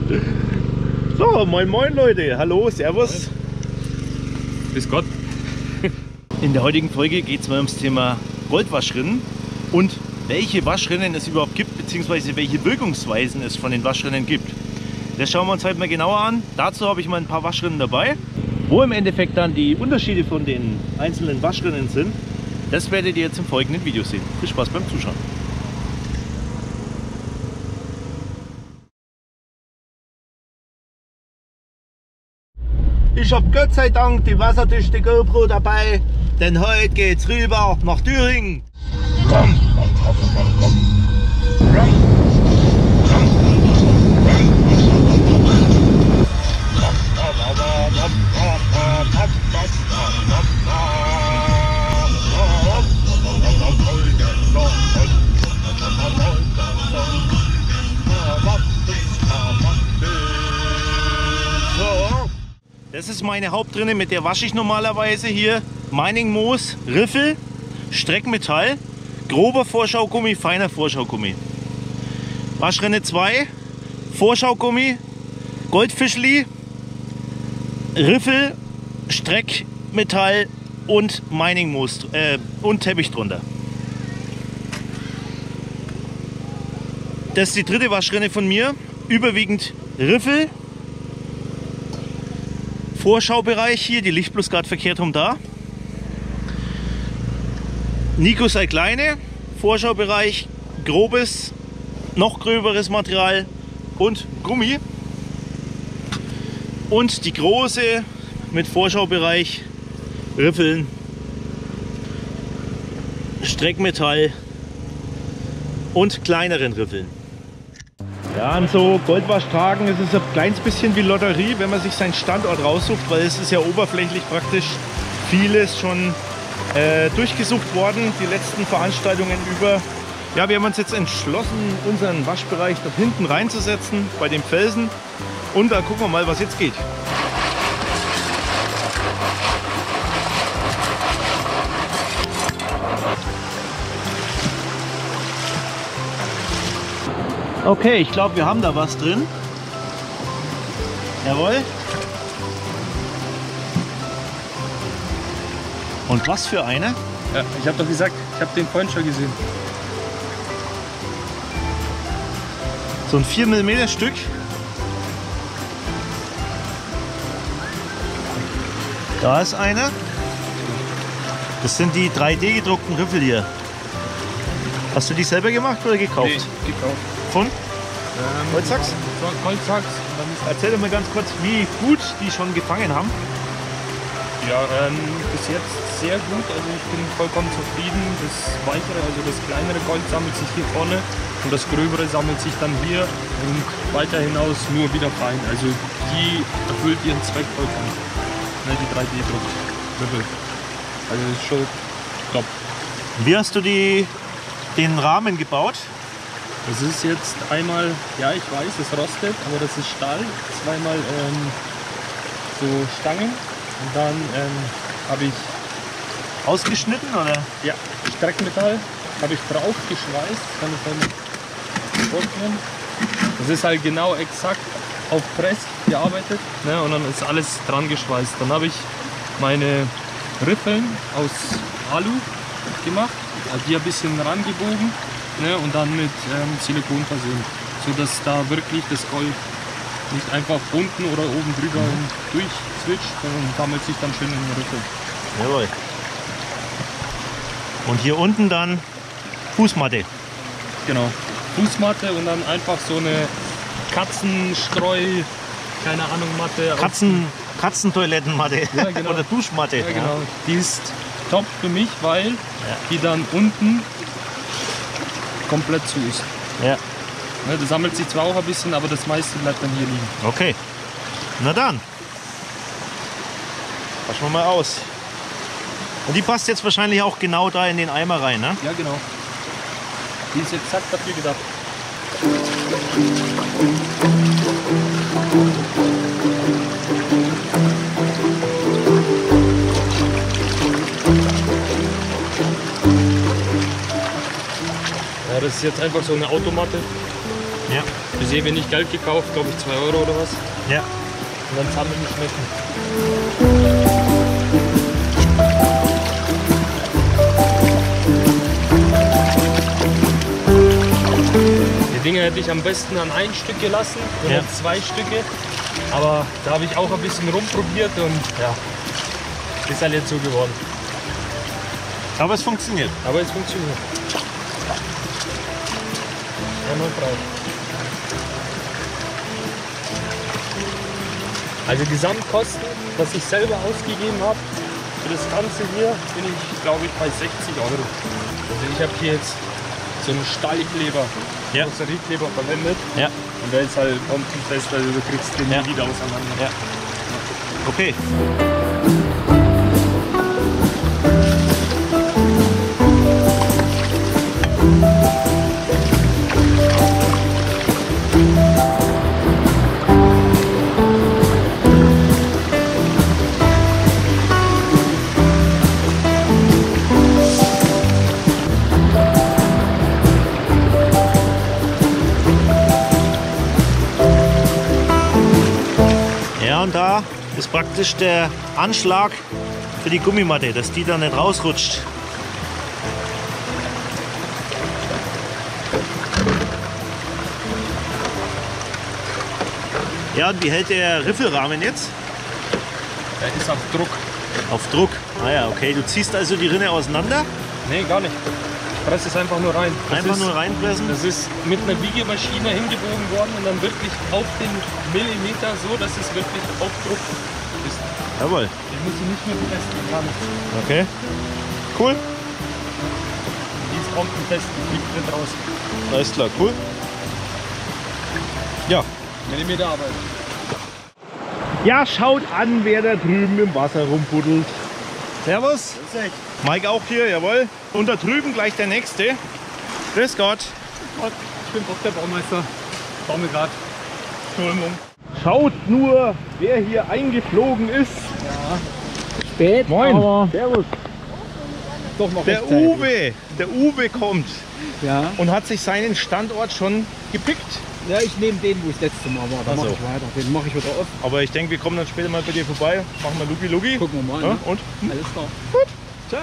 So, moin moin Leute, hallo, servus. Grüß Gott. In der heutigen Folge geht es mal ums Thema Goldwaschrinnen und welche Waschrinnen es überhaupt gibt, beziehungsweise welche Wirkungsweisen es von den Waschrinnen gibt. Das schauen wir uns heute mal genauer an. Dazu habe ich mal ein paar Waschrinnen dabei. Wo im Endeffekt dann die Unterschiede von den einzelnen Waschrinnen sind, das werdet ihr jetzt im folgenden Video sehen. Viel Spaß beim Zuschauen. Ich habe Gott sei Dank die wasserdichte GoPro dabei, denn heute geht's rüber nach Thüringen. Das ist meine Hauptrinne, mit der wasche ich normalerweise hier. Mining Moos, Riffel, Streckmetall, grober Vorschaugummi, feiner Vorschaugummi. Waschrinne 2, Vorschaugummi, Goldfischli, Riffel, Streckmetall und Mining Moos und Teppich drunter. Das ist die dritte Waschrinne von mir, überwiegend Riffel. Vorschaubereich hier, die liegt bloß gerade verkehrt rum da. Nico sei kleine, Vorschaubereich, grobes, noch gröberes Material und Gummi. Und die große mit Vorschaubereich, Riffeln, Streckmetall und kleineren Riffeln. Ja, an so Goldwaschtagen ist es ein kleines bisschen wie Lotterie, wenn man sich seinen Standort raussucht, weil es ist ja oberflächlich praktisch vieles schon durchgesucht worden, die letzten Veranstaltungen über. Ja, wir haben uns jetzt entschlossen, unseren Waschbereich dort hinten reinzusetzen, bei dem Felsen. Und da gucken wir mal, was jetzt geht. Okay, ich glaube, wir haben da was drin. Jawohl. Und was für eine? Ja, ich habe doch gesagt, ich habe den vorhin schon gesehen. So ein 4 mm Stück. Da ist einer. Das sind die 3D gedruckten Riffel hier. Hast du die selber gemacht oder gekauft? Nee, gekauft. Von? Goldsachs? Goldsachs. Erzähl doch mal ganz kurz, wie gut die schon gefangen haben. Ja, bis jetzt sehr gut. Also ich bin vollkommen zufrieden. Das weitere, also das kleinere Gold sammelt sich hier vorne und das gröbere sammelt sich dann hier und weiter hinaus nur wieder fein. Also die erfüllt ihren Zweck vollkommen. Ne, die 3D-Druck. Also das ist schon top. Wie hast du den Rahmen gebaut? Das ist jetzt einmal, ja ich weiß, es rostet, aber das ist Stahl, zweimal so Stangen und dann habe ich ausgeschnitten oder? Ja, Streckmetall habe ich drauf geschweißt, kann ich dann vorstellen. Das ist halt genau exakt auf Press gearbeitet, ne, und dann ist alles dran geschweißt. Dann habe ich meine Riffeln aus Alu gemacht, also die ein bisschen rangebogen. Ne, und dann mit Silikon versehen, sodass da wirklich das Gold nicht einfach unten oder oben drüber durchswitcht, sondern sammelt sich dann schön in den Riffel. Jawohl. Und hier unten dann Fußmatte. Genau, Fußmatte und dann einfach so eine Katzenstreu, keine Ahnung, Matte. Katzentoilettenmatte, ja, genau. Oder Duschmatte. Ja, genau. Die ist top für mich, weil die dann unten komplett zu ist. Ja. Ne, das sammelt sich zwar auch ein bisschen, aber das meiste bleibt dann hier liegen. Okay. Na dann. Waschen wir mal aus. Und die passt jetzt wahrscheinlich auch genau da in den Eimer rein, ne? Ja, genau. Die ist exakt dafür gedacht. Ja, das ist jetzt einfach so eine Automatte. Ja. Für sehr wenig Geld gekauft, glaube ich 2 Euro oder was. Ja. Und dann zusammen schmecken. Die Dinger hätte ich am besten an ein Stück gelassen oder 2 Stücke. Aber da habe ich auch ein bisschen rumprobiert und ja, ist halt jetzt so geworden. Aber es funktioniert. Aber es funktioniert. Einwandfrei. Also Gesamtkosten, was ich selber ausgegeben habe für das Ganze hier, bin ich glaube ich bei 60 Euro. Also ich habe hier jetzt so einen Stahlkleber, Karosseriekleber verwendet. Ja. Und der ist halt bombenfest, also du kriegst den nie wieder auseinander. Ja. Okay. Ja, und da ist praktisch der Anschlag für die Gummimatte, dass die da nicht rausrutscht. Ja, und wie hält der Riffelrahmen jetzt? Der ist auf Druck. Auf Druck? Ah ja, okay. Du ziehst also die Rinne auseinander? Nee, gar nicht. Ich presse es einfach nur rein. Einfach nur reinpressen? Das ist mit einer Biegemaschine hingebogen worden und dann wirklich auf den Millimeter so, dass es wirklich auf Druck ist. Jawohl. Ich muss sie nicht mehr befestigen, gar nicht. Okay. Cool. Die ist bombenfest, die fliegt nicht raus. Alles klar, cool. Ja. Millimeter Arbeit. Ja, schaut an, wer da drüben im Wasser rumbuddelt. Servus. Mike auch hier, jawohl. Und da drüben gleich der nächste. Grüß Gott. Ich bin Bob, der Baumeister. Baue mir gerade Strömung. Schaut nur, wer hier eingeflogen ist. Ja. Spät, Moin. aber Servus. doch noch Der rechtzeitig. Uwe. Der Uwe kommt Ja. und hat sich seinen Standort schon gepickt. Ja, ich nehme den, wo ich das letzte Mal war. Da Ach so. mache ich weiter. Den mache ich wieder auf. Aber ich denke, wir kommen dann später mal bei dir vorbei. Machen wir Lugi Lugi. Gucken wir mal. Ja, Ne? und? Alles klar. Gut. Ciao.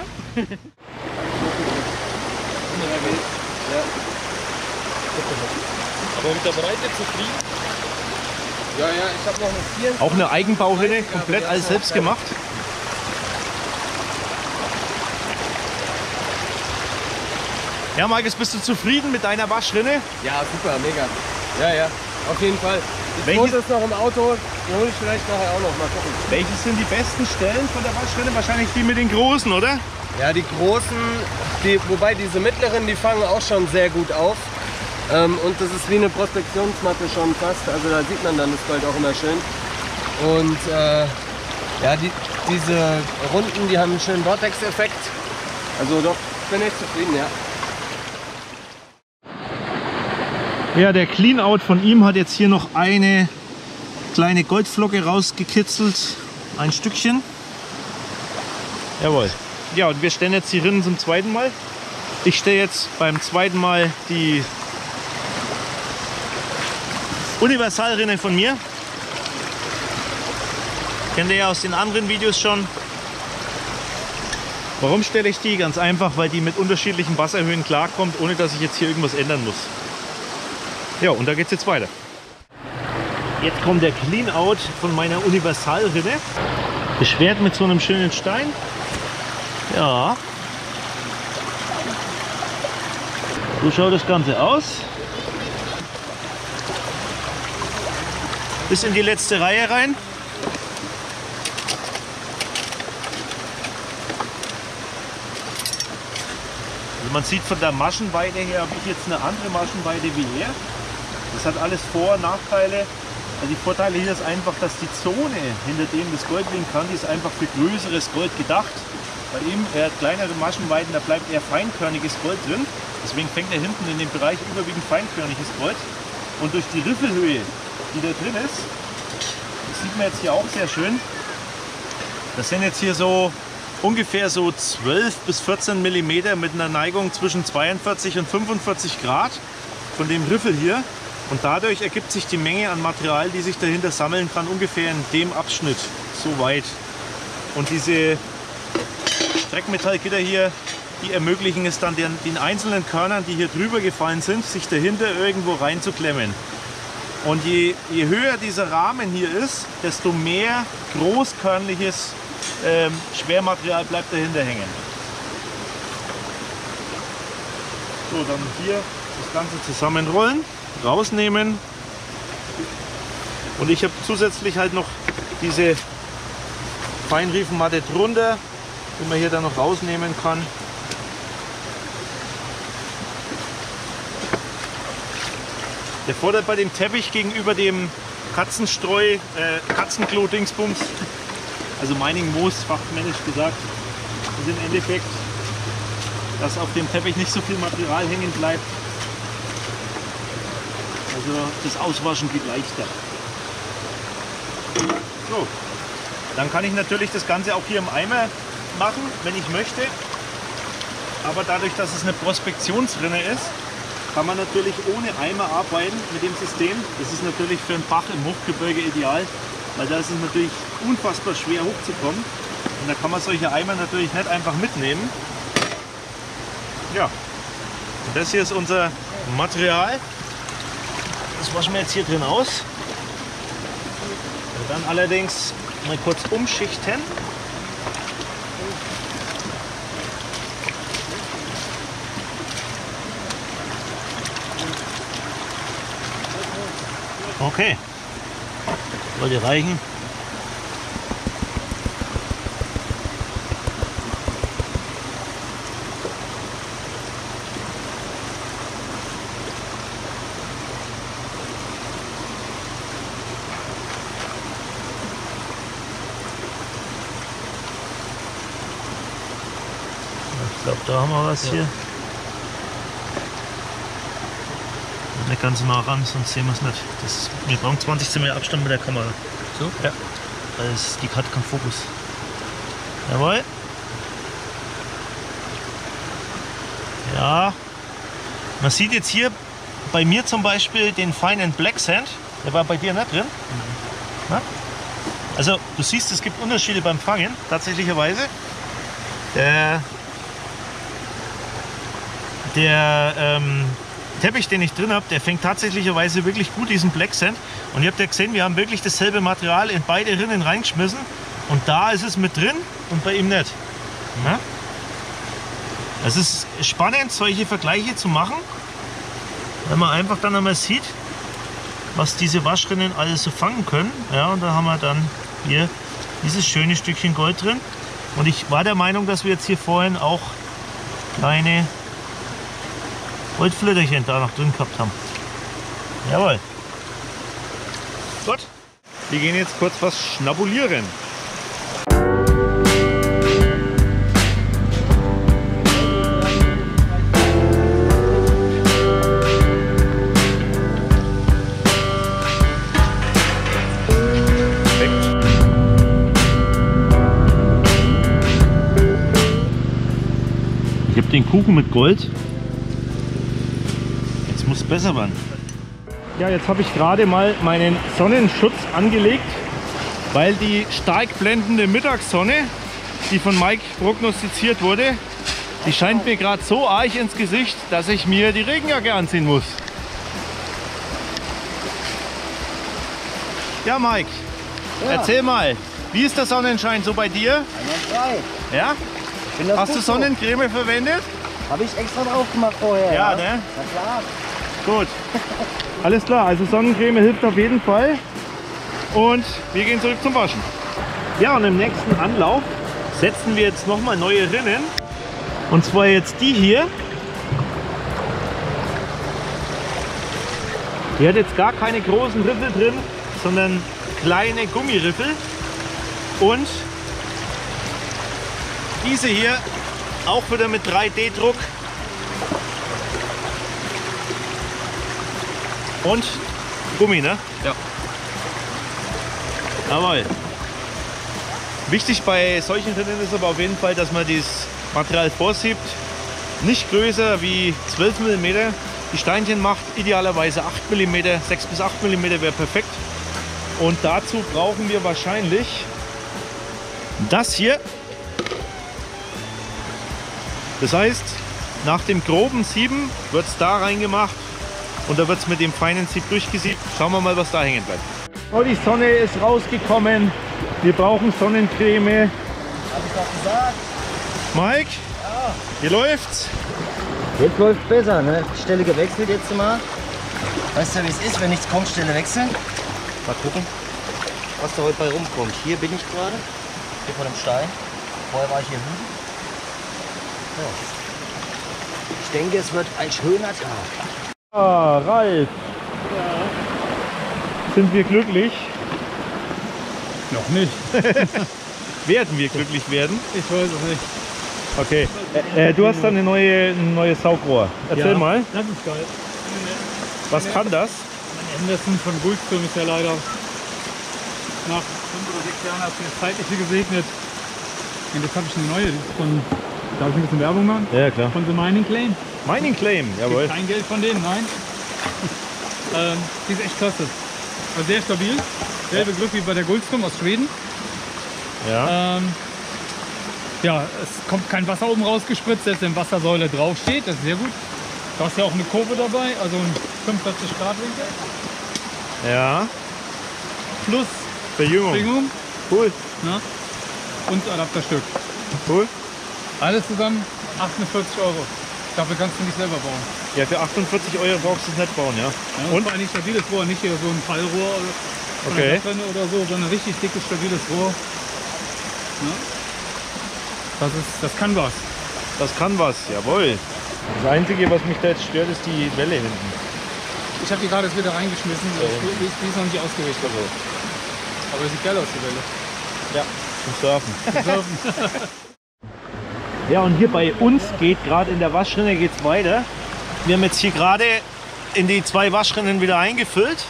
Aber mit der Breite zufrieden? Ja, ich habe noch eine 4. Auch eine Eigenbaurinne, komplett alles selbst gemacht. Ja, Markus, bist du zufrieden mit deiner Waschrinne? Ja, super, mega. Ja, auf jeden Fall. Ich Welches- wohne jetzt noch im Auto, die hole ich vielleicht nachher auch noch. Mal gucken. Welches sind die besten Stellen von der Waschrinne? Wahrscheinlich die mit den großen, oder? Ja, die großen, wobei diese mittleren, die fangen auch schon sehr gut auf. Und das ist wie eine Prospektionsmatte schon fast. Also da sieht man dann das Gold auch immer schön. Und ja, diese Runden, die haben einen schönen Vortex-Effekt. Also doch, ich bin echt zufrieden, ja. Ja, der Clean-Out von ihm hat jetzt hier noch eine kleine Goldflocke rausgekitzelt. Ein Stückchen. Jawohl. Ja, und wir stellen jetzt die Rinnen zum zweiten Mal. Ich stelle jetzt beim zweiten Mal die Universalrinne von mir. Kennt ihr ja aus den anderen Videos schon. Warum stelle ich die? Ganz einfach, weil die mit unterschiedlichen Wasserhöhen klarkommt, ohne dass ich jetzt hier irgendwas ändern muss. Ja, und da geht's jetzt weiter. Jetzt kommt der Clean-Out von meiner Universalrinne. Beschwert mit so einem schönen Stein. Ja. So schaut das Ganze aus. Bis in die letzte Reihe rein. Also man sieht von der Maschenweite her, habe ich jetzt eine andere Maschenweite wie er. Das hat alles Vor- und Nachteile. Also die Vorteile hier ist einfach, dass die Zone, hinter dem das Gold liegen kann, die ist einfach für größeres Gold gedacht. Bei ihm, er hat kleinere Maschenweiten, da bleibt eher feinkörniges Gold drin. Deswegen fängt er hinten in dem Bereich überwiegend feinkörniges Gold. Und durch die Riffelhöhe, die da drin ist, das sieht man jetzt hier auch sehr schön. Das sind jetzt hier so ungefähr so 12 bis 14 mm mit einer Neigung zwischen 42 und 45 Grad von dem Riffel hier. Und dadurch ergibt sich die Menge an Material, die sich dahinter sammeln kann, ungefähr in dem Abschnitt so weit. Und diese Streckmetallgitter hier, die ermöglichen es dann den einzelnen Körnern, die hier drüber gefallen sind, sich dahinter irgendwo reinzuklemmen. Und je höher dieser Rahmen hier ist, desto mehr großkörnliches Schwermaterial bleibt dahinter hängen. So, dann hier das Ganze zusammenrollen, rausnehmen. Und ich habe zusätzlich halt noch diese Feinriefenmatte drunter, die man hier dann noch rausnehmen kann. Der Vorteil bei dem Teppich gegenüber dem Katzenklo-Dingsbums, also Mining Moos, fachmännisch gesagt, ist im Endeffekt, dass auf dem Teppich nicht so viel Material hängen bleibt. Also das Auswaschen geht leichter. So, dann kann ich natürlich das Ganze auch hier im Eimer machen, wenn ich möchte. Aber dadurch, dass es eine Prospektionsrinne ist, kann man natürlich ohne Eimer arbeiten mit dem System. Das ist natürlich für einen Bach im Hochgebirge ideal, weil da ist es natürlich unfassbar schwer hochzukommen. Und da kann man solche Eimer natürlich nicht einfach mitnehmen. Ja, und das hier ist unser Material. Das waschen wir jetzt hier drin aus. Und dann allerdings mal kurz umschichten. Okay, sollte reichen. Ich glaube, da haben wir was hier. Nicht ganz nah ran, sonst sehen wir es nicht. Wir brauchen 20 cm Abstand mit der Kamera. So? Ja. Die hat keinen Fokus. Jawohl. Ja. Man sieht jetzt hier bei mir zum Beispiel den Fine and Black Sand. Der war bei dir nicht drin. Na? Also du siehst, es gibt Unterschiede beim Fangen, tatsächlicherweise. Der Teppich, den ich drin habe, der fängt tatsächlicherweise wirklich gut diesen Black Sand. Und ihr habt ja gesehen, wir haben wirklich dasselbe Material in beide Rinnen reingeschmissen. Und da ist es mit drin und bei ihm nicht. Ja? Es ist spannend, solche Vergleiche zu machen, wenn man einfach dann einmal sieht, was diese Waschrinnen alles so fangen können. Ja, und da haben wir dann hier dieses schöne Stückchen Gold drin. Und ich war der Meinung, dass wir jetzt hier vorhin auch kleine Goldflitterchen da noch drin gehabt haben. Jawohl. Gut. Wir gehen jetzt kurz was schnabulieren. Ich habe den Kuchen mit Gold. Jetzt muss es besser werden. Ja, jetzt habe ich gerade mal meinen Sonnenschutz angelegt, weil die stark blendende Mittagssonne, die von Mike prognostiziert wurde, die scheint mir gerade so arg ins Gesicht, dass ich mir die Regenjacke anziehen muss. Ja, Mike, erzähl mal, wie ist der Sonnenschein so bei dir? Einwandfrei. Ja? Hast du Sonnencreme verwendet? Habe ich extra drauf gemacht vorher. Ja, ne? Na klar. Gut. Alles klar, also Sonnencreme hilft auf jeden Fall. Und wir gehen zurück zum Waschen. Ja, und im nächsten Anlauf setzen wir jetzt nochmal neue Rinnen. Und zwar jetzt die hier. Die hat jetzt gar keine großen Riffel drin, sondern kleine Gummiriffel. Und diese hier auch wieder mit 3D-Druck. Und Gummi, ne? Ja. Jawohl. Wichtig bei solchen Rinnen ist aber auf jeden Fall, dass man das Material vorsiebt. Nicht größer wie 12 mm, die Steinchen macht. Idealerweise 8 mm, 6 bis 8 mm wäre perfekt. Und dazu brauchen wir wahrscheinlich das hier. Das heißt, nach dem groben Sieben wird es da reingemacht und da wird es mit dem feinen Sieb durchgesiebt. Schauen wir mal, was da hängen bleibt. Oh, die Sonne ist rausgekommen. Wir brauchen Sonnencreme. Hab ich doch gesagt. Mike, Ja. hier läuft's. Jetzt läuft besser, ne? Stelle gewechselt jetzt mal. Weißt du, wie es ist, wenn nichts kommt, Stelle wechseln? Mal gucken, was da heute bei rumkommt. Hier bin ich gerade, hier vor dem Stein. Vorher war ich hier hüben. Ja. Ich denke, es wird ein schöner Tag. Ah, Ralf. Sind wir glücklich? Noch nicht. Werden wir glücklich werden? Ich weiß es nicht. Okay. Du hast dann ein neues Saugrohr. Erzähl mal, Das ist geil. was kann das? Anderson von Gullström ist ja leider nach 5 oder 6 Jahren hat es mir zeitlich gesegnet. Und jetzt habe ich eine neue, die ist von, darf ich ein bisschen Werbung machen? Ja, klar. Von The Mining Claim. Mining Claim, jawohl. Kein Geld von denen, nein. Die ist echt klasse. Also sehr stabil. Selbe Glück wie bei der Gullström aus Schweden. Ja. Ja, es kommt kein Wasser oben rausgespritzt, selbst wenn Wassersäule draufsteht. Das ist sehr gut. Du hast ja auch eine Kurve dabei, also ein 45 Grad Winkel. Ja. Plus Verjüngung. Schwingung, Cool. ne? Und Adapterstück. Cool. Alles zusammen 48 Euro. Dafür kannst du nicht selber bauen. Ja, für 48 Euro brauchst du es nicht bauen, ja. Ja, Und? vor allem stabiles Rohr, nicht hier so ein Fallrohr oder von der Okay. Dachrinne oder so, sondern richtig dickes, stabiles Rohr. Ne? Das kann was. Das kann was, jawohl. Das Einzige, was mich da jetzt stört, ist die Welle hinten. Ich habe die gerade jetzt wieder reingeschmissen. Die ist noch nicht ausgerichtet. Aber sieht geil aus, die Welle. Ja, zum Surfen. Zum Surfen. Ja, und hier bei uns geht gerade in der Waschrinne geht's weiter. Wir haben jetzt hier gerade in die 2 Waschrinnen wieder eingefüllt.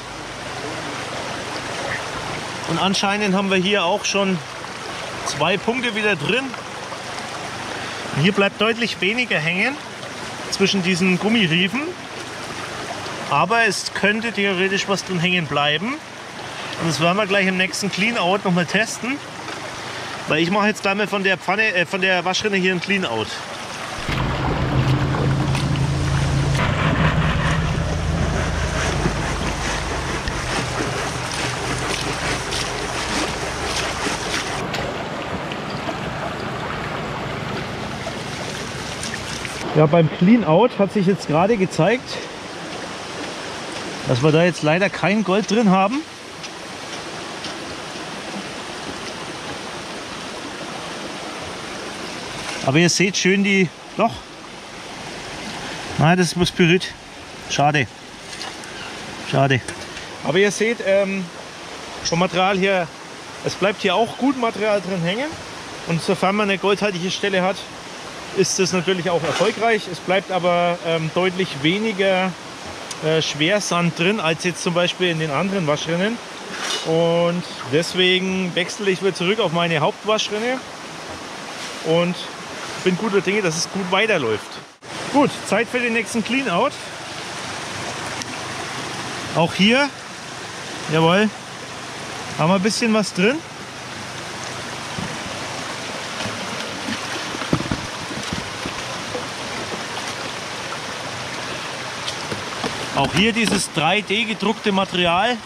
Und anscheinend haben wir hier auch schon 2 Punkte wieder drin. Und hier bleibt deutlich weniger hängen zwischen diesen Gummiriefen. Aber es könnte theoretisch was drin hängen bleiben. Und das werden wir gleich im nächsten Clean Out nochmal testen. Weil ich mache jetzt gleich mal von der von der Waschrinne hier ein Clean Out. Ja, beim Clean Out hat sich jetzt gerade gezeigt, dass wir da jetzt leider kein Gold drin haben. Aber ihr seht schön die... Doch. Nein, das ist was Pyrit. Schade. Schade. Aber ihr seht vom Material her, es bleibt hier auch gut Material drin hängen. Und sofern man eine goldhaltige Stelle hat, ist das natürlich auch erfolgreich. Es bleibt aber deutlich weniger Schwersand drin als jetzt zum Beispiel in den anderen Waschrinnen. Und deswegen wechsle ich wieder zurück auf meine Hauptwaschrinne und bin guter Dinge, dass es gut weiterläuft. Gut, Zeit für den nächsten Clean Out. Auch hier, jawohl, haben wir ein bisschen was drin. Auch hier dieses 3D gedruckte Material.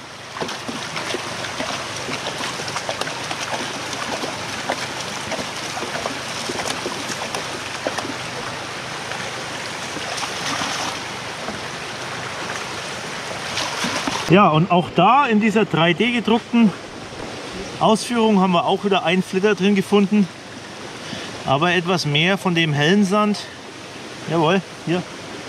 Ja, und auch da in dieser 3D gedruckten Ausführung haben wir auch wieder einen Flitter drin gefunden. Aber etwas mehr von dem hellen Sand. Jawohl, hier.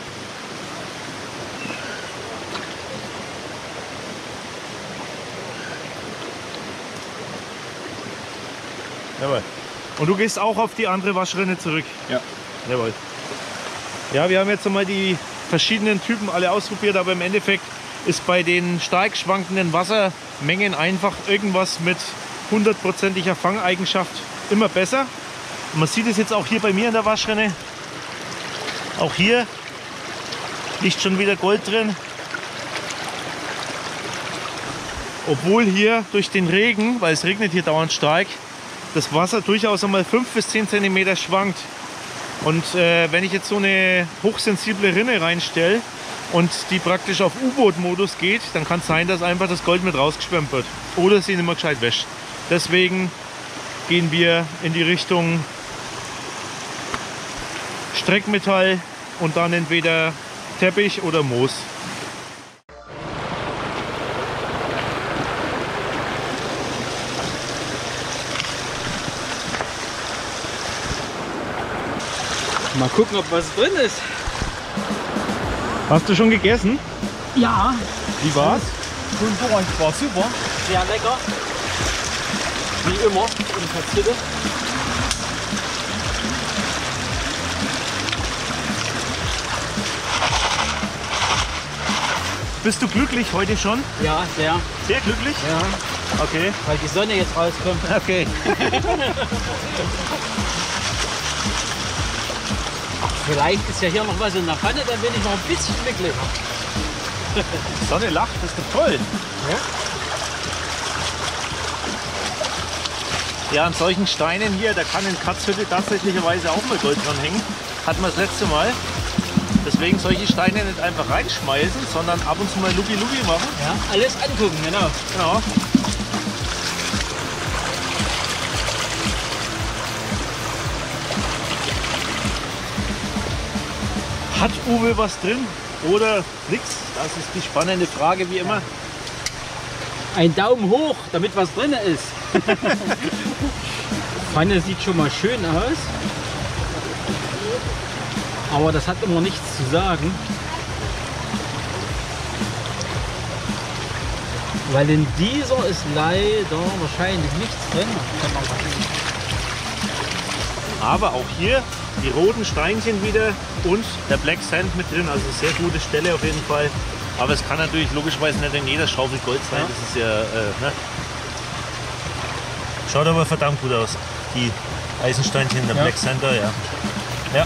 Jawohl. Und du gehst auch auf die andere Waschrinne zurück? Ja. Jawohl. Ja, wir haben jetzt einmal die verschiedenen Typen alle ausprobiert, aber im Endeffekt ist bei den stark schwankenden Wassermengen einfach irgendwas mit 100%iger Fangeigenschaft immer besser. Und man sieht es jetzt auch hier bei mir in der Waschrinne. Auch hier Liegt schon wieder Gold drin. Obwohl hier durch den Regen, weil es regnet hier dauernd stark, das Wasser durchaus einmal 5 bis 10 cm schwankt. Und wenn ich jetzt so eine hochsensible Rinne reinstelle und die praktisch auf U-Boot-Modus geht, dann kann es sein, dass einfach das Gold mit rausgeschwemmt wird. Oder sie nicht mehr gescheit wäscht. Deswegen gehen wir in die Richtung Streckmetall und dann entweder Teppich oder Moos. Mal gucken, ob was drin ist. Hast du schon gegessen? Ja, Wie war's? war super. Sehr lecker. Wie immer in Katzhütte. Bist du glücklich heute schon? Ja, sehr. Sehr glücklich? Ja, Okay. weil die Sonne jetzt rauskommt. Okay. Vielleicht ist ja hier noch was in der Pfanne, dann bin ich noch ein bisschen glücklicher. Die Sonne lacht, das ist doch toll. Ja, an solchen Steinen hier, da kann in Katzhütte tatsächlicherweise auch mal Gold dran hängen. Hatten wir das letzte Mal. Deswegen solche Steine nicht einfach reinschmeißen, sondern ab und zu mal Lugi-Lugi machen. Ja, alles angucken, genau. Genau. Hat Uwe was drin oder nichts? Das ist die spannende Frage wie immer. Ein Daumen hoch, damit was drin ist. Pfanne sieht schon mal schön aus. Aber das hat immer nichts zu sagen. Weil in dieser ist leider wahrscheinlich nichts drin. Aber auch hier die roten Steinchen wieder und der Black Sand mit drin. Also sehr gute Stelle auf jeden Fall. Aber es kann natürlich logischerweise nicht in jeder Schaufel Gold sein. Das ist ja, ne? Schaut aber verdammt gut aus. Die Eisensteinchen, der Black Sand da, ja. Ja.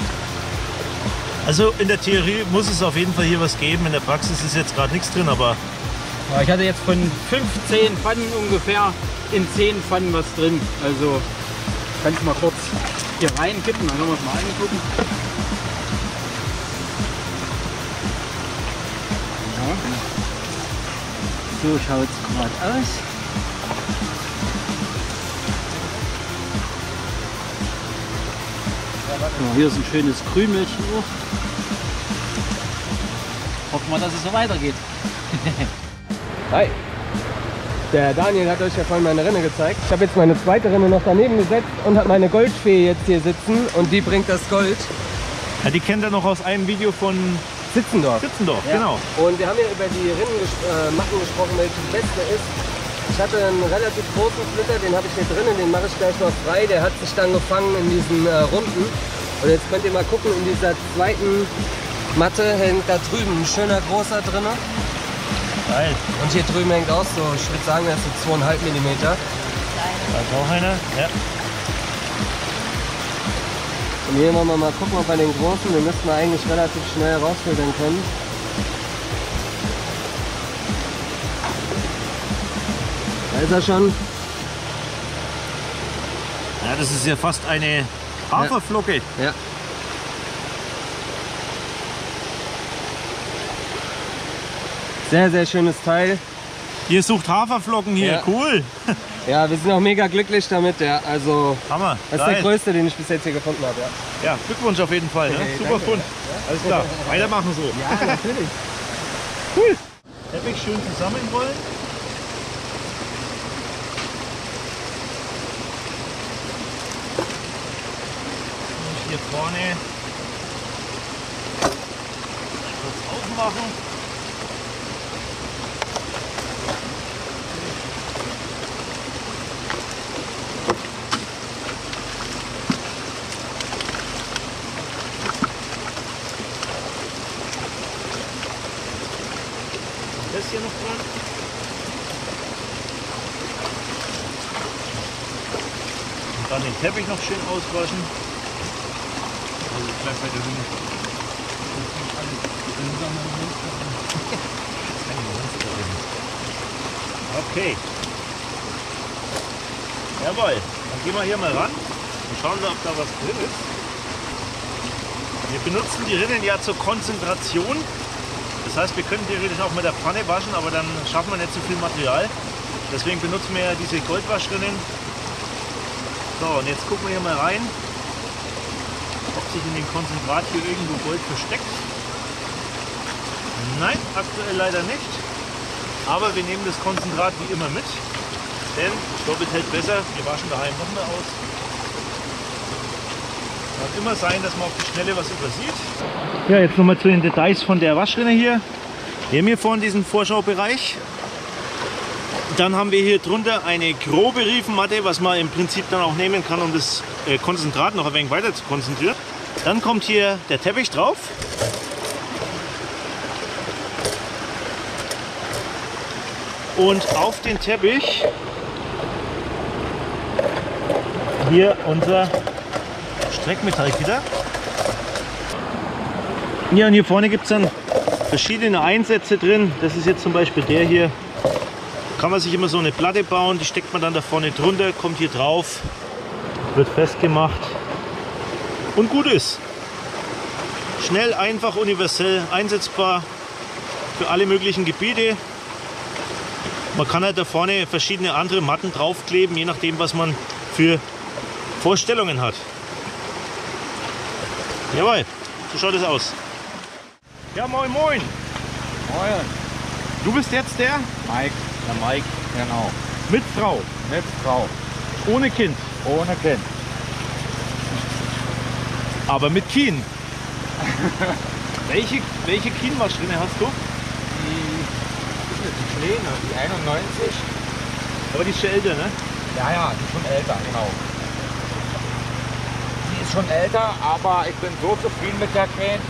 Also in der Theorie muss es auf jeden Fall hier was geben. In der Praxis ist jetzt gerade nichts drin, aber Ja, ich hatte jetzt von 15 Pfannen ungefähr in 10 Pfannen was drin. Also kann ich mal kurz hier reinkippen, dann können wir es mal angucken. Ja. So schaut es gerade aus. Ja, hier ist ein schönes Krümelchen noch. Hoffen wir, dass es so weitergeht. Hi. Der Daniel hat euch ja vorhin meine Rinne gezeigt. Ich habe jetzt meine zweite Rinne noch daneben gesetzt und habe meine Goldfee jetzt hier sitzen und die bringt das Gold. ja, die kennt ihr noch aus einem Video von Sitzendorf. Sitzendorf, genau. Und wir haben ja über die Rinnenmatten gesprochen, welche die beste ist. Ich hatte einen relativ großen Splitter, den habe ich hier drinnen, den mache ich gleich noch frei. Der hat sich dann gefangen in diesen Runden. Und jetzt könnt ihr mal gucken, in dieser zweiten Matte hängt da drüben ein schöner großer drin. Geil. Und hier drüben hängt auch so, ich würde sagen, das ist so 2,5 mm. Da ist auch einer. Ja. Und hier wollen wir mal gucken, ob wir den großen, den müssten wir eigentlich relativ schnell rausfiltern können. Da ist er schon. Ja, das ist ja fast eine Haferflocke. Ja. Sehr, sehr schönes Teil. Ihr sucht Haferflocken hier, Ja. cool. Ja, wir sind auch mega glücklich damit. Ja. Also, Hammer. das ist Geil. der größte, den ich bis jetzt hier gefunden habe. Ja. Ja, Glückwunsch auf jeden Fall. Ne? Okay, Super danke. Fund. Alles klar, weitermachen so. Ja, natürlich. Cool. Teppich schön zusammenrollen. Und hier vorne kurz aufmachen. Das hier noch dran. Und dann den Teppich noch schön auswaschen. Also gleich bei der Rinne. Okay. Jawohl. Dann gehen wir hier mal ran und schauen wir, ob da was drin ist. Wir benutzen die Rinnen ja zur Konzentration. Das heißt, wir können theoretisch auch mit der Pfanne waschen, aber dann schaffen wir nicht so viel Material. Deswegen benutzen wir ja diese Goldwaschrinnen. So, und jetzt gucken wir hier mal rein, ob sich in dem Konzentrat hier irgendwo Gold versteckt. Nein, aktuell leider nicht. Aber wir nehmen das Konzentrat wie immer mit, denn doppelt hält besser. Wir waschen daheim noch mehr aus. Kann immer sein, dass man auf die Schnelle was übersieht. Ja, jetzt nochmal zu den Details von der Waschrinne hier. Wir haben hier vorne diesen Vorschaubereich. Dann haben wir hier drunter eine grobe Riefenmatte, was man im Prinzip dann auch nehmen kann, um das Konzentrat noch ein wenig weiter zu konzentrieren. Dann kommt hier der Teppich drauf. Und auf den Teppich hier unser Streckmetallgitter. Ja, und hier vorne gibt es dann verschiedene Einsätze drin. Das ist jetzt zum Beispiel der hier. Kann man sich immer so eine Platte bauen, die steckt man dann da vorne drunter, kommt hier drauf, wird festgemacht und gut ist. Schnell, einfach, universell einsetzbar für alle möglichen Gebiete. Man kann halt da vorne verschiedene andere Matten draufkleben, je nachdem, was man für Vorstellungen hat. Jawohl, so schaut es aus. Ja, moin moin. Moin. Du bist jetzt der? Mike. Der Mike, genau. Mit Frau? Mit Frau. Ohne Kind? Ohne Kind. Aber mit Kien. welche Kienwaschrinne hast du? Die Kleine, die 91. Aber die ist schon älter, ne? Ja, die ist schon älter, genau. Die ist schon älter, aber ich bin so zufrieden mit der Krähen.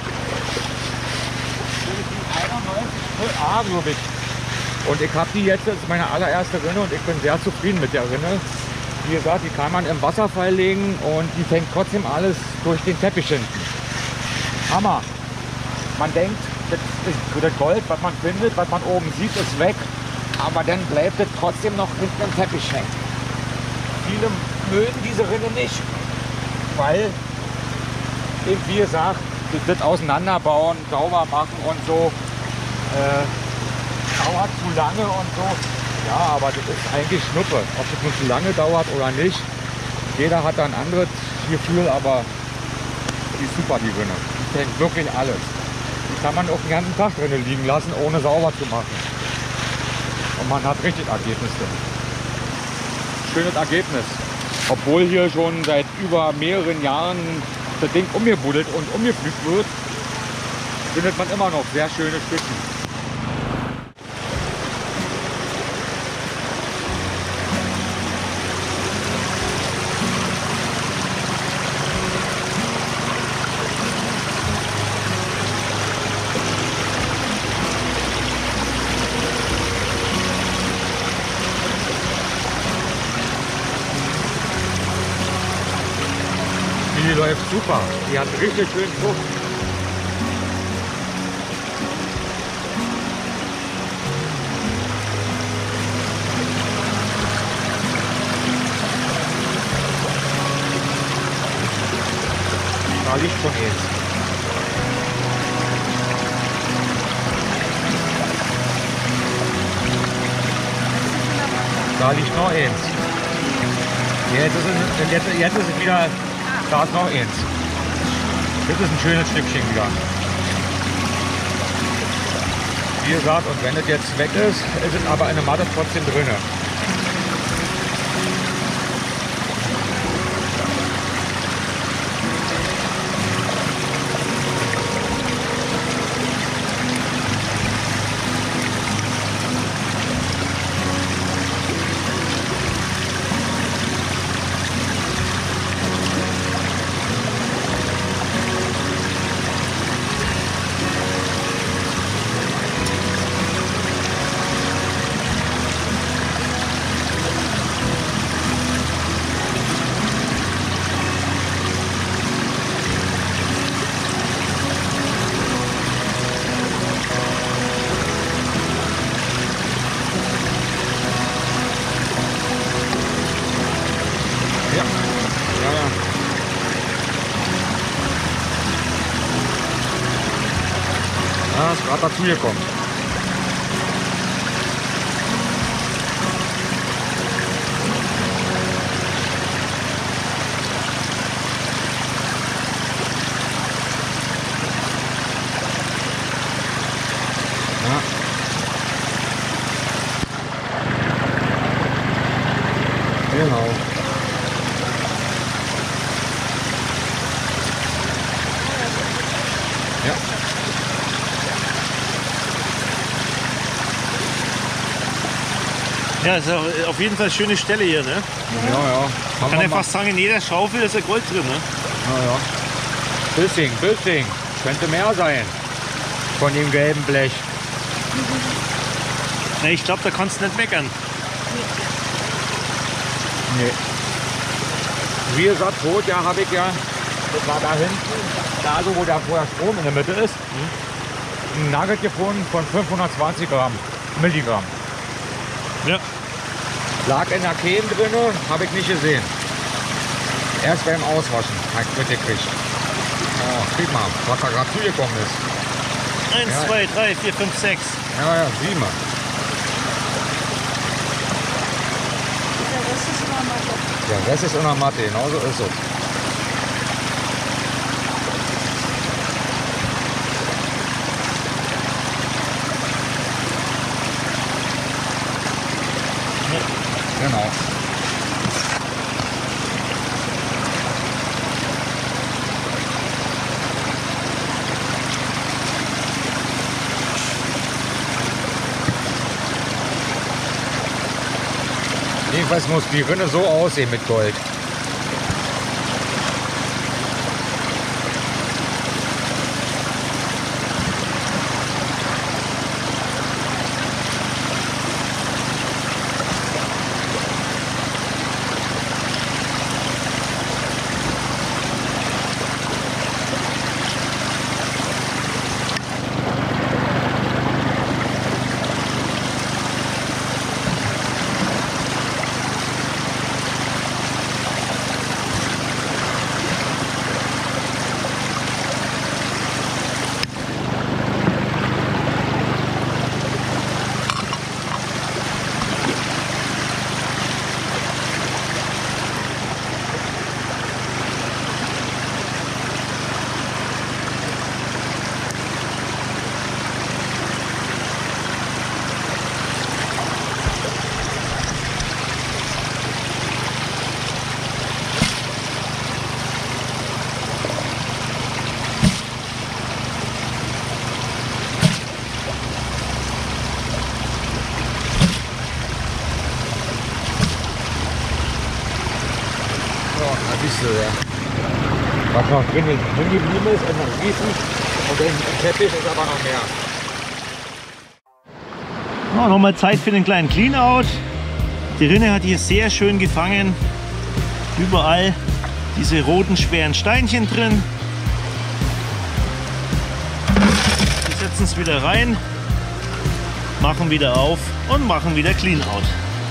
Die 91 glaube ich. Und ich habe die jetzt, das ist meine allererste Rinne und ich bin sehr zufrieden mit der Rinne. Wie gesagt, die kann man im Wasserfall legen und die fängt trotzdem alles durch den Teppich hinten. Hammer! Man denkt, das ist das Gold, was man findet, was man oben sieht, ist weg. Aber dann bleibt es trotzdem noch hinten im Teppich hängen. Viele mögen diese Rinne nicht, weil, eben wie gesagt, das auseinanderbauen, sauber machen und so, dauert zu lange und so. Ja, aber das ist eigentlich Schnuppe. Ob das nun zu lange dauert oder nicht. Jeder hat da ein anderes Gefühl, aber die ist super, die Rinne. Die fängt wirklich alles. Die kann man auch den ganzen Tag drinnen liegen lassen, ohne sauber zu machen. Und man hat richtig Ergebnis drin. Schönes Ergebnis. Obwohl hier schon seit über mehreren Jahren das Ding umgebuddelt und umgepflügt wird, findet man immer noch sehr schöne Stücken. Die läuft super. Die hat richtig schön Frucht. Da liegt schon eins. Da liegt noch eins. Jetzt ist es wieder. Da ist noch eins. Das ist ein schönes Stückchen wieder. Wie gesagt, und wenn es jetzt weg ist, ist es aber eine Matte trotzdem drin. gerade dazu gekommen. Ja. Genau. Ja. Ja, ist auch auf jeden Fall eine schöne Stelle hier, ne? Ja, ja. Man kann ja fast sagen, in jeder Schaufel ist ja Gold drin, ne? Ja, ja. Bissing. Könnte mehr sein. Von dem gelben Blech. Ja, ich glaube, da kannst du nicht meckern. Nee. Wie gesagt, rot, ja, habe ich ja. Das war da hinten, da so, wo der vorher Strom in der Mitte ist. Ein Nugget gefunden von 520 Milligramm. Ja. Lag in der Käme drin, habe ich nicht gesehen. Erst beim Auswaschen habe ich mitgekriegt. Oh, guck mal, was da gerade zugekommen ist. 1, Ja. 2, 3, 4, 5, 6. Ja, ja, 7. Der Rest ist in der Matte, genauso ist es. Genau. Jedenfalls muss die Rinne so aussehen mit Gold. Was noch drin geblieben ist, etwas Riesen und im Teppich ist aber noch mehr. Oh, nochmal Zeit für den kleinen Clean-Out. Die Rinne hat hier sehr schön gefangen. Überall diese roten schweren Steinchen drin. Wir setzen es wieder rein, machen wieder auf und machen wieder Clean-Out.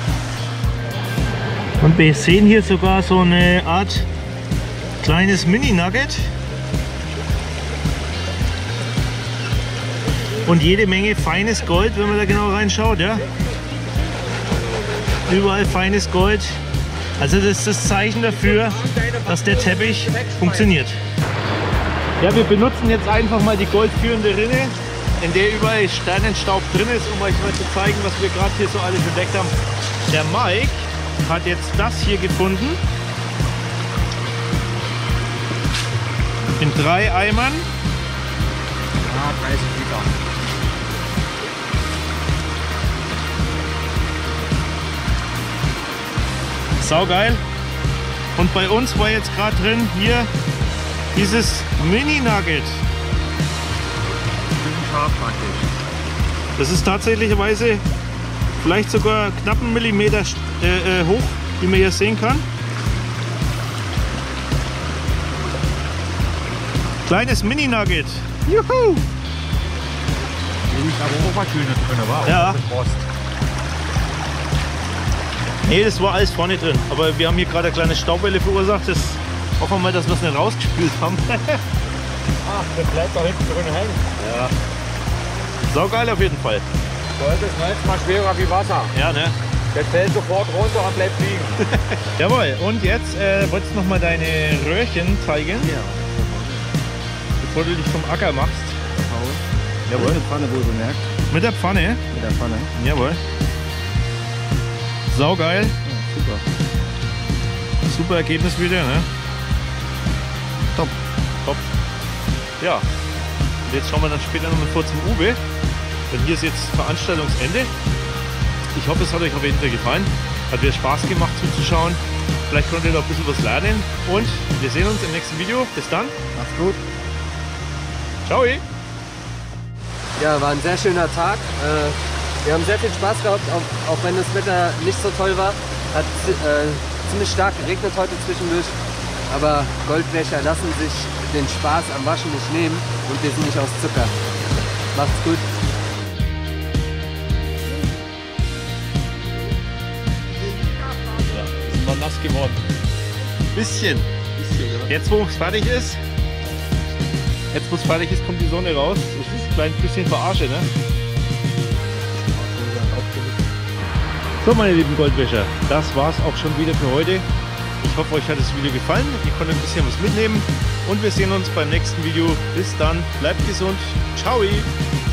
Und wir sehen hier sogar so eine Art kleines Mini-Nugget. Und jede Menge feines Gold, wenn man da genau reinschaut. Ja? Überall feines Gold. Also das ist das Zeichen dafür, dass der Teppich funktioniert. Ja, wir benutzen jetzt einfach mal die goldführende Rinne, in der überall Sternenstaub drin ist, um euch mal zu zeigen, was wir gerade hier so alles entdeckt haben. Der Mike hat jetzt das hier gefunden. In 3 Eimern. Ja, 30 Liter. Saugeil. Und bei uns war jetzt gerade drin hier dieses Mini-Nugget. Scharf praktisch. Das ist tatsächlicherweise vielleicht sogar knapp einen Millimeter hoch, wie man hier sehen kann. Kleines Mini-Nugget. Juhu! Hier liegt aber auch was Schönes drin, war? Ja. Rost. Nee, das war alles vorne drin. Aber wir haben hier gerade eine kleine Staubwelle verursacht. Das hoffen wir mal, dass wir es nicht rausgespült haben. Ach, das bleibt da hinten drin hängen. Ja. Saugeil auf jeden Fall. Gold ist manchmal schwerer wie Wasser. Ja, ne? Der fällt sofort runter und bleibt liegen. Jawohl, und jetzt wolltest du noch mal deine Röhrchen zeigen? Ja. Bevor du dich vom Acker machst. Jawohl. Eine Pfanne wohlbemerkt. Mit der Pfanne? Mit der Pfanne. Jawohl. Saugeil. Ja, super. Super Ergebnis wieder, ne? Top. Top. Ja. Und jetzt schauen wir dann später nochmal vor zum Uwe. Denn hier ist jetzt Veranstaltungsende. Ich hoffe, es hat euch auf jeden Fall gefallen. Hat wieder Spaß gemacht zuzuschauen. Vielleicht konntet ihr noch ein bisschen was lernen. Und wir sehen uns im nächsten Video. Bis dann. Macht's gut. Ciao. Ja, war ein sehr schöner Tag. Wir haben sehr viel Spaß gehabt, auch wenn das Wetter nicht so toll war. Hat ziemlich stark geregnet heute zwischendurch. Aber Goldwäscher lassen sich den Spaß am Waschen nicht nehmen und wir sind nicht aus Zucker. Macht's gut. Ist mal nass geworden. Bisschen. Jetzt, wo es fertig ist, kommt die Sonne raus. Das ist ein kleines bisschen Verarsche, ne? So, meine lieben Goldwäscher, das war's auch schon wieder für heute. Ich hoffe, euch hat das Video gefallen. Ihr konntet ein bisschen was mitnehmen. Und wir sehen uns beim nächsten Video. Bis dann. Bleibt gesund. Ciao.